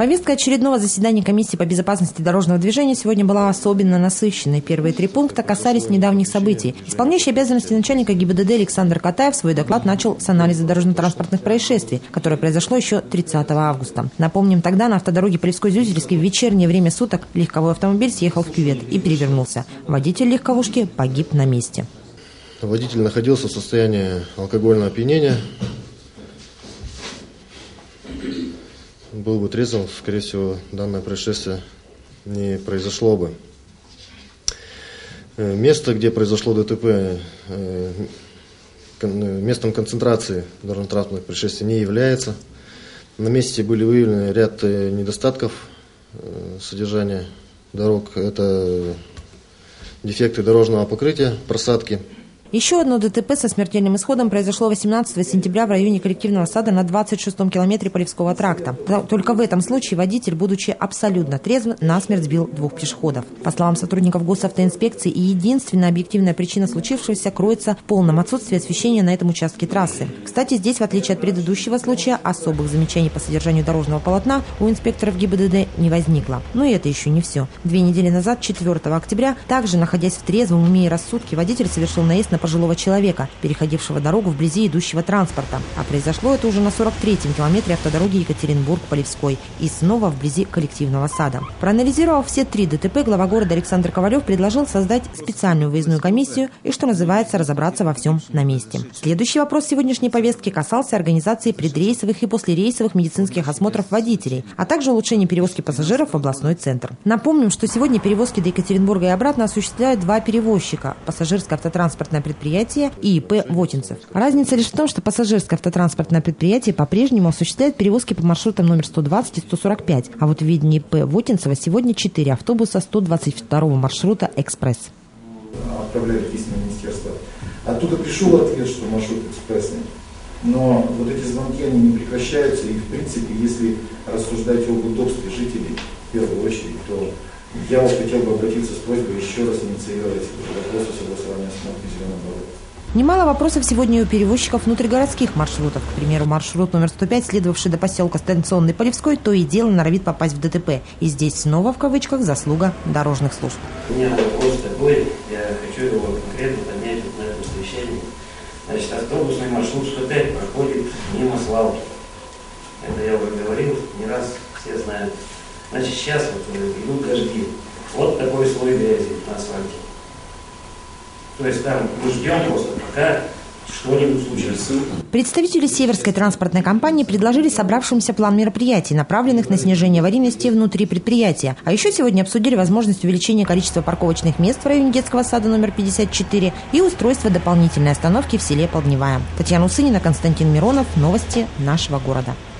Повестка очередного заседания комиссии по безопасности дорожного движения сегодня была особенно насыщенной. Первые 3 пункта касались недавних событий. Исполняющий обязанности начальника ГИБДД Александр Катаев свой доклад начал с анализа дорожно-транспортных происшествий, которое произошло еще 30 августа. Напомним, тогда на автодороге Полевской-Зюзельский в вечернее время суток легковой автомобиль съехал в кювет и перевернулся. Водитель легковушки погиб на месте. Водитель находился в состоянии алкогольного опьянения. Был бы трезвым, скорее всего, данное происшествие не произошло бы. Место, где произошло ДТП, местом концентрации дорожно-транспортных происшествий не является. На месте были выявлены ряд недостатков содержания дорог. Это дефекты дорожного покрытия, просадки. Еще одно ДТП со смертельным исходом произошло 18 сентября в районе коллективного сада на 26-м километре Полевского тракта. Только в этом случае водитель, будучи абсолютно трезвым, насмерть сбил 2 пешеходов. По словам сотрудников госавтоинспекции, и единственная объективная причина случившегося кроется в полном отсутствии освещения на этом участке трассы. Кстати, здесь, в отличие от предыдущего случая, особых замечаний по содержанию дорожного полотна у инспекторов ГИБДД не возникло. Но и это еще не все. 2 недели назад, 4 октября, также находясь в трезвом уме и рассудке, водитель совершил наезд на пожилого человека, переходившего дорогу вблизи идущего транспорта. А произошло это уже на 43-м километре автодороги Екатеринбург-Полевской и снова вблизи коллективного сада. Проанализировав все 3 ДТП, глава города Александр Ковалев предложил создать специальную выездную комиссию и, что называется, разобраться во всем на месте. Следующий вопрос сегодняшней повестки касался организации предрейсовых и послерейсовых медицинских осмотров водителей, а также улучшения перевозки пассажиров в областной центр. Напомним, что сегодня перевозки до Екатеринбурга и обратно осуществляют 2 перевозчика – пассажирское автотранспортное предприятие и ИП «Вотинцев». Разница лишь в том, что пассажирское автотранспортное предприятие по-прежнему осуществляет перевозки по маршрутам номер 120 и 145, а вот в виде ИП «Вотинцева» сегодня 4 автобуса 122 маршрута «Экспресс». Отправляли письма в министерство. Оттуда пришел ответ, что маршрут экспрессный. Но вот эти звонки, они не прекращаются. И, в принципе, если рассуждать об удобстве жителей, в первую очередь, то я вот хотел бы обратиться с просьбой еще раз инициировать вопрос о согласовании остановки зеленого дорог. Немало вопросов сегодня и у перевозчиков внутригородских маршрутов. К примеру, маршрут номер 105, следовавший до поселка Станционный Полевской, то и дело норовит попасть в ДТП. И здесь снова, в кавычках, заслуга дорожных служб. У меня вопрос такой, я хочу его конкретно поднять на этом совещании. Значит, автобусный маршрут 105 проходит мимо Славки. Это я уже говорил, не раз все знают. Значит, сейчас вот идут дожди. Вот такой слой грязи на асфальте. То есть там мы ждем просто, пока что-нибудь случится. Представители Северской транспортной компании предложили собравшимся план мероприятий, направленных на снижение аварийности внутри предприятия. А еще сегодня обсудили возможность увеличения количества парковочных мест в районе детского сада номер 54 и устройство дополнительной остановки в селе Полдневая. Татьяна Усынина, Константин Миронов. Новости нашего города.